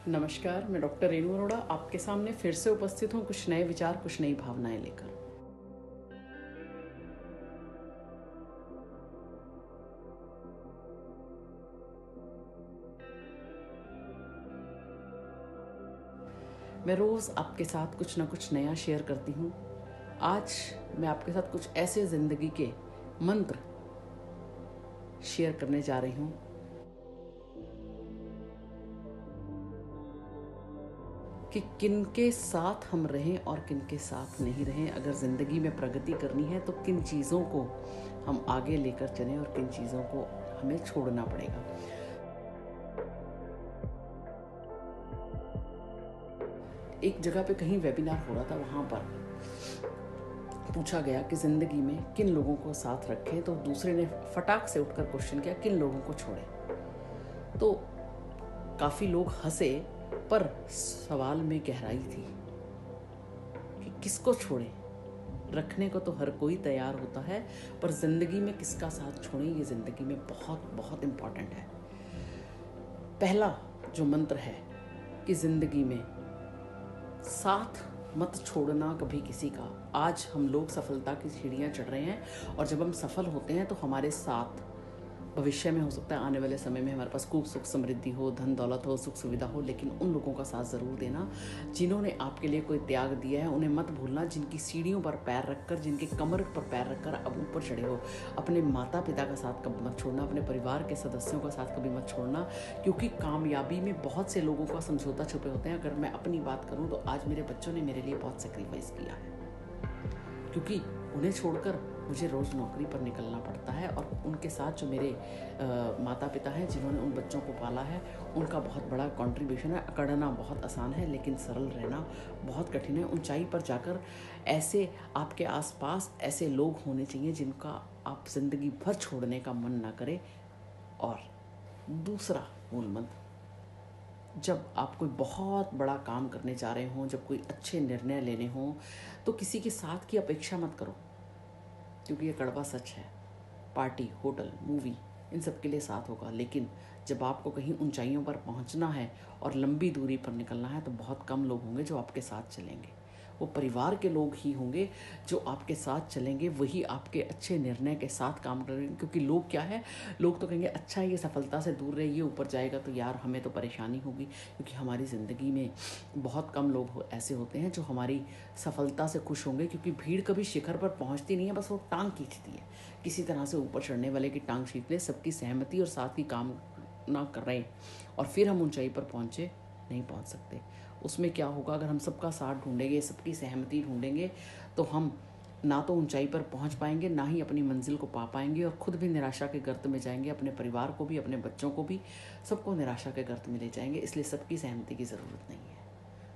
नमस्कार, मैं डॉक्टर रेणु अरोड़ा आपके सामने फिर से उपस्थित हूँ कुछ नए विचार, कुछ नई भावनाएं लेकर। मैं रोज़ आपके साथ कुछ ना कुछ नया शेयर करती हूँ। आज मैं आपके साथ कुछ ऐसे ज़िंदगी के मंत्र शेयर करने जा रही हूँ कि किनके साथ हम रहें और किनके साथ नहीं रहें। अगर ज़िंदगी में प्रगति करनी है तो किन चीज़ों को हम आगे लेकर चलें और किन चीज़ों को हमें छोड़ना पड़ेगा। एक जगह पे कहीं वेबिनार हो रहा था, वहाँ पर पूछा गया कि ज़िंदगी में किन लोगों को साथ रखें, तो दूसरे ने फटाक से उठकर क्वेश्चन किया किन लोगों को छोड़ें। तो काफ़ी लोग हंसे, पर सवाल में गहराई थी कि किसको छोड़ें। रखने को तो हर कोई तैयार होता है, पर ज़िंदगी में किसका साथ छोड़ें, ये ज़िंदगी में बहुत बहुत इम्पॉर्टेंट है। पहला जो मंत्र है कि ज़िंदगी में साथ मत छोड़ना कभी किसी का। आज हम लोग सफलता की सीढ़ियाँ चढ़ रहे हैं, और जब हम सफल होते हैं तो हमारे साथ भविष्य में हो सकता है आने वाले समय में हमारे पास खूब सुख समृद्धि हो, धन दौलत हो, सुख सुविधा हो, लेकिन उन लोगों का साथ ज़रूर देना जिन्होंने आपके लिए कोई त्याग दिया है। उन्हें मत भूलना, जिनकी सीढ़ियों पर पैर रखकर, जिनके कमर पर पैर रखकर अब ऊपर चढ़े हो। अपने माता पिता का साथ कभी मत छोड़ना, अपने परिवार के सदस्यों का साथ कभी मत छोड़ना, क्योंकि कामयाबी में बहुत से लोगों का समझौता छुपे होते हैं। अगर मैं अपनी बात करूँ तो आज मेरे बच्चों ने मेरे लिए बहुत सेक्रीफाइस किया है, क्योंकि उन्हें छोड़कर मुझे रोज़ नौकरी पर निकलना पड़ता है, और उनके साथ जो मेरे माता पिता हैं जिन्होंने उन बच्चों को पाला है, उनका बहुत बड़ा कंट्रीब्यूशन है। अकड़ना बहुत आसान है, लेकिन सरल रहना बहुत कठिन है। ऊंचाई पर जाकर ऐसे आपके आसपास ऐसे लोग होने चाहिए जिनका आप ज़िंदगी भर छोड़ने का मन ना करे। और दूसरा मूल मंत्र, जब आप कोई बहुत बड़ा काम करने जा रहे हों, जब कोई अच्छे निर्णय लेने हों, तो किसी के साथ की अपेक्षा मत करो, क्योंकि ये कड़वा सच है। पार्टी, होटल, मूवी, इन सब के लिए साथ होगा, लेकिन जब आपको कहीं ऊंचाइयों पर पहुंचना है और लंबी दूरी पर निकलना है तो बहुत कम लोग होंगे जो आपके साथ चलेंगे। वो परिवार के लोग ही होंगे जो आपके साथ चलेंगे, वही आपके अच्छे निर्णय के साथ काम करेंगे। क्योंकि लोग क्या है, लोग तो कहेंगे अच्छा ये सफलता से दूर रहे, ये ऊपर जाएगा तो यार हमें तो परेशानी होगी। क्योंकि हमारी ज़िंदगी में बहुत कम लोग ऐसे होते हैं जो हमारी सफलता से खुश होंगे, क्योंकि भीड़ कभी शिखर पर पहुंचती नहीं है, बस वो टांग खींचती है। किसी तरह से ऊपर चढ़ने वाले की टांग खींच ले, सबकी सहमति और साथ ही काम ना कर रहे, और फिर हम ऊंचाई पर पहुंचे नहीं पहुंच सकते। उसमें क्या होगा, अगर हम सबका साथ ढूंढेंगे, सबकी सहमति ढूंढेंगे, तो हम ना तो ऊंचाई पर पहुंच पाएंगे, ना ही अपनी मंजिल को पा पाएंगे, और खुद भी निराशा के गर्त में जाएंगे। अपने परिवार को भी, अपने बच्चों को भी, सबको निराशा के गर्त में ले जाएंगे। इसलिए सबकी सहमति की ज़रूरत नहीं है।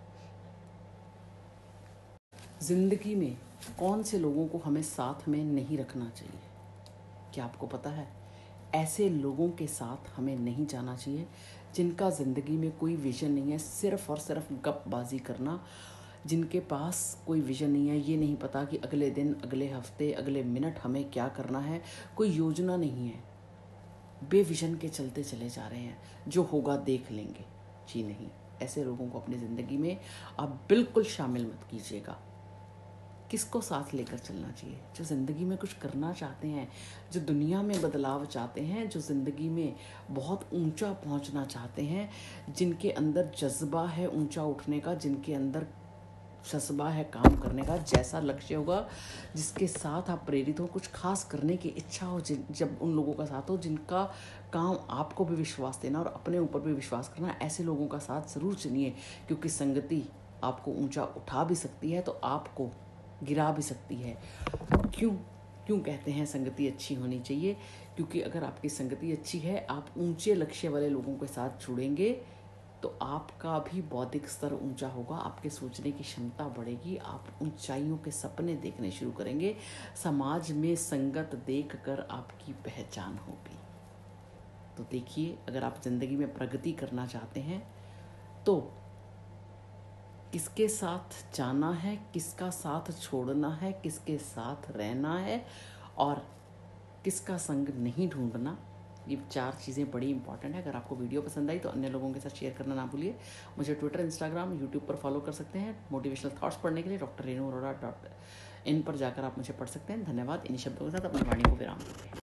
ज़िंदगी में कौन से लोगों को हमें साथ में नहीं रखना चाहिए, क्या आपको पता है? ऐसे लोगों के साथ हमें नहीं जाना चाहिए जिनका ज़िंदगी में कोई विज़न नहीं है, सिर्फ़ और सिर्फ गपबाजी करना। जिनके पास कोई विज़न नहीं है, ये नहीं पता कि अगले दिन, अगले हफ्ते, अगले मिनट हमें क्या करना है, कोई योजना नहीं है, बेविज़न के चलते चले जा रहे हैं, जो होगा देख लेंगे। जी नहीं, ऐसे लोगों को अपनी ज़िंदगी में आप बिल्कुल शामिल मत कीजिएगा। किसको साथ लेकर चलना चाहिए? जो ज़िंदगी में कुछ करना चाहते हैं, जो दुनिया में बदलाव चाहते हैं, जो ज़िंदगी में बहुत ऊंचा पहुंचना चाहते हैं, जिनके अंदर जज्बा है ऊंचा उठने का, जिनके अंदर जज्बा है काम करने का, जैसा लक्ष्य होगा, जिसके साथ आप प्रेरित हो, कुछ खास करने की इच्छा हो, जब उन लोगों का साथ हो जिनका काम आपको भी विश्वास देना और अपने ऊपर भी विश्वास करना, ऐसे लोगों का साथ ज़रूर चुनिए। क्योंकि संगति आपको ऊंचा उठा भी सकती है तो आपको गिरा भी सकती है। क्यों क्यों कहते हैं संगति अच्छी होनी चाहिए? क्योंकि अगर आपकी संगति अच्छी है, आप ऊंचे लक्ष्य वाले लोगों के साथ जुड़ेंगे, तो आपका भी बौद्धिक स्तर ऊंचा होगा, आपके सोचने की क्षमता बढ़ेगी, आप ऊंचाइयों के सपने देखने शुरू करेंगे, समाज में संगत देखकर आपकी पहचान होगी। तो देखिए, अगर आप ज़िंदगी में प्रगति करना चाहते हैं तो किसके साथ जाना है, किसका साथ छोड़ना है, किसके साथ रहना है, और किसका संग नहीं ढूंढना, ये 4 चीज़ें बड़ी इंपॉर्टेंट है। अगर आपको वीडियो पसंद आई तो अन्य लोगों के साथ शेयर करना ना भूलिए। मुझे ट्विटर, इंस्टाग्राम, यूट्यूब पर फॉलो कर सकते हैं। मोटिवेशनल थॉट्स पढ़ने के लिए drrenuarora.in पर जाकर आप मुझे पढ़ सकते हैं। धन्यवाद। इन्हीं शब्दों के साथ अपनी वाणी को विराम देते हैं।